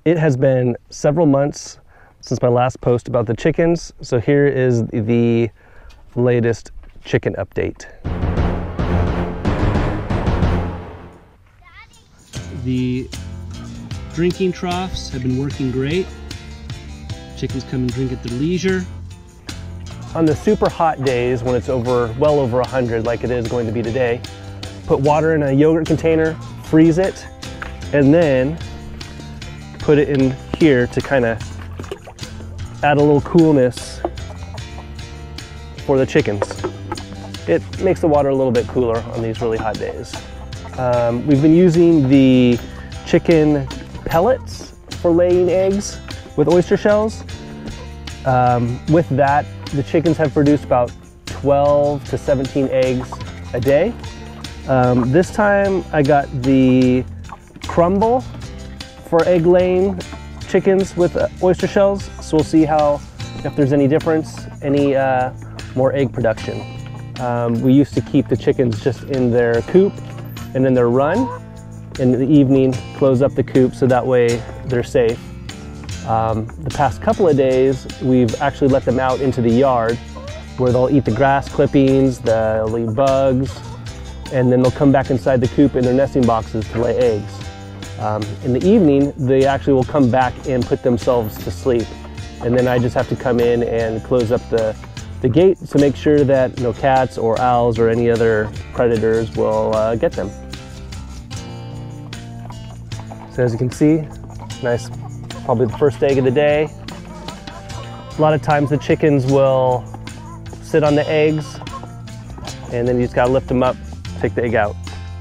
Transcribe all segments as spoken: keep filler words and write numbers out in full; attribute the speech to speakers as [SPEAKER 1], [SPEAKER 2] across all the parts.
[SPEAKER 1] It has been several months since my last post about the chickens, so here is the latest chicken update. The drinking troughs have been working great. Chickens come and drink at their leisure. On the super hot days when it's over, well over one hundred like it is going to be today, put water in a yogurt container, freeze it, and then put it in here to kind of add a little coolness for the chickens. It makes the water a little bit cooler on these really hot days. Um, we've been using the chicken pellets for laying eggs with oyster shells. Um, with that, the chickens have produced about twelve to seventeen eggs a day. Um, this time I got the crumble for egg laying chickens with uh, oyster shells, so we'll see how, if there's any difference, any uh, more egg production. Um, we used to keep the chickens just in their coop and in their run. In the evening, close up the coop so that way they're safe. Um, the past couple of days, we've actually let them out into the yard where they'll eat the grass clippings, they'll eat bugs, and then they'll come back inside the coop in their nesting boxes to lay eggs. Um, in the evening, they actually will come back and put themselves to sleep. And then I just have to come in and close up the, the gate to make sure that no cats or owls or any other predators will uh, get them. So as you can see, nice, probably the first egg of the day. A lot of times the chickens will sit on the eggs and then you just gotta lift them up, take the egg out.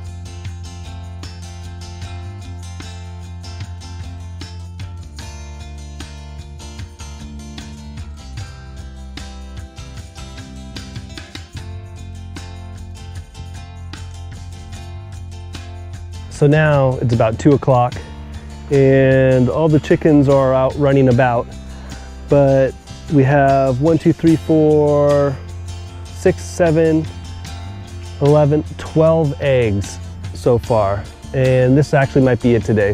[SPEAKER 1] So now it's about two o'clock and all the chickens are out running about, but we have one, two, three, four, six, seven, eleven, twelve eggs so far. And this actually might be it today.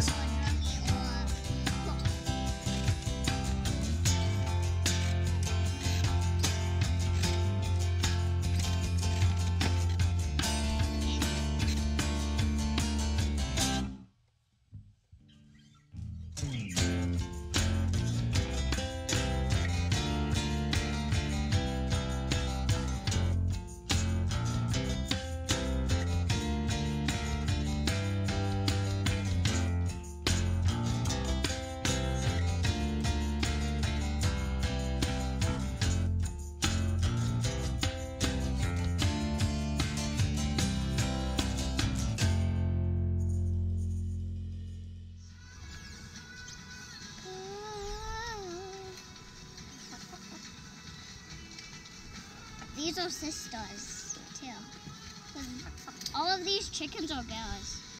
[SPEAKER 2] These are sisters, too. All of these chickens are girls.